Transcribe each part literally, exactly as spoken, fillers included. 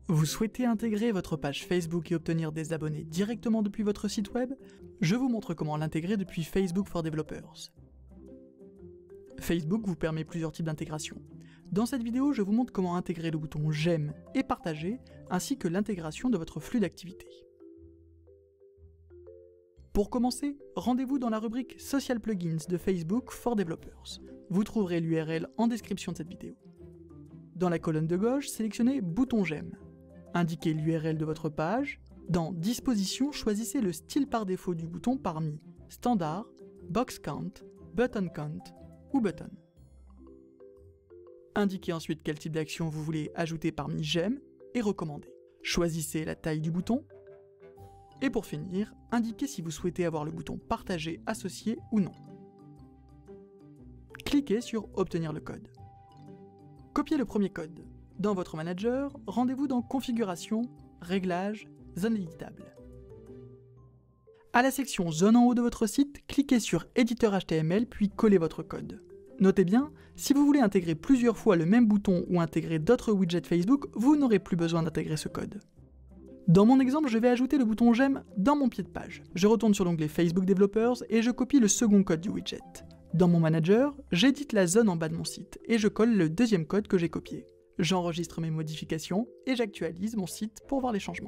Vous souhaitez intégrer votre page Facebook et obtenir des abonnés directement depuis votre site web? Je vous montre comment l'intégrer depuis Facebook for Developers. Facebook vous permet plusieurs types d'intégration. Dans cette vidéo, je vous montre comment intégrer le bouton J'aime et Partager, ainsi que l'intégration de votre flux d'activité. Pour commencer, rendez-vous dans la rubrique Social Plugins de Facebook for Developers. Vous trouverez l'U R L en description de cette vidéo. Dans la colonne de gauche, sélectionnez Bouton J'aime. Indiquez l'U R L de votre page. Dans Dispositions, choisissez le style par défaut du bouton parmi Standard, Box Count, Button Count ou Button. Indiquez ensuite quel type d'action vous voulez ajouter parmi J'aime et Recommander. Choisissez la taille du bouton. Et pour finir, indiquez si vous souhaitez avoir le bouton Partager associé ou non. Cliquez sur Obtenir le code. Copiez le premier code. Dans votre manager, rendez-vous dans Configuration, Réglages, Zone éditable. À la section Zone en haut de votre site, cliquez sur Éditeur H T M L puis collez votre code. Notez bien, si vous voulez intégrer plusieurs fois le même bouton ou intégrer d'autres widgets Facebook, vous n'aurez plus besoin d'intégrer ce code. Dans mon exemple, je vais ajouter le bouton J'aime dans mon pied de page. Je retourne sur l'onglet Facebook Developers et je copie le second code du widget. Dans mon manager, j'édite la zone en bas de mon site et je colle le deuxième code que j'ai copié. J'enregistre mes modifications et j'actualise mon site pour voir les changements.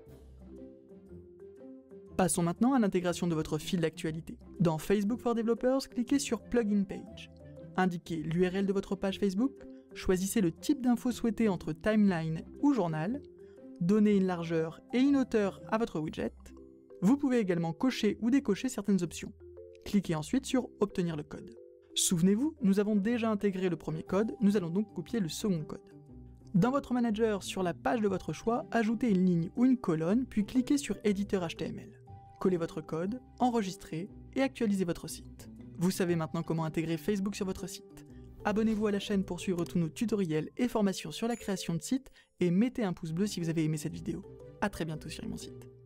Passons maintenant à l'intégration de votre fil d'actualité. Dans Facebook for Developers, cliquez sur Plugin Page. Indiquez l'U R L de votre page Facebook, choisissez le type d'info souhaité entre timeline ou journal, donnez une largeur et une hauteur à votre widget. Vous pouvez également cocher ou décocher certaines options. Cliquez ensuite sur Obtenir le code. Souvenez-vous, nous avons déjà intégré le premier code, nous allons donc copier le second code. Dans votre manager, sur la page de votre choix, ajoutez une ligne ou une colonne, puis cliquez sur Éditeur H T M L. Collez votre code, enregistrez et actualisez votre site. Vous savez maintenant comment intégrer Facebook sur votre site. Abonnez-vous à la chaîne pour suivre tous nos tutoriels et formations sur la création de sites et mettez un pouce bleu si vous avez aimé cette vidéo. A très bientôt sur mon site.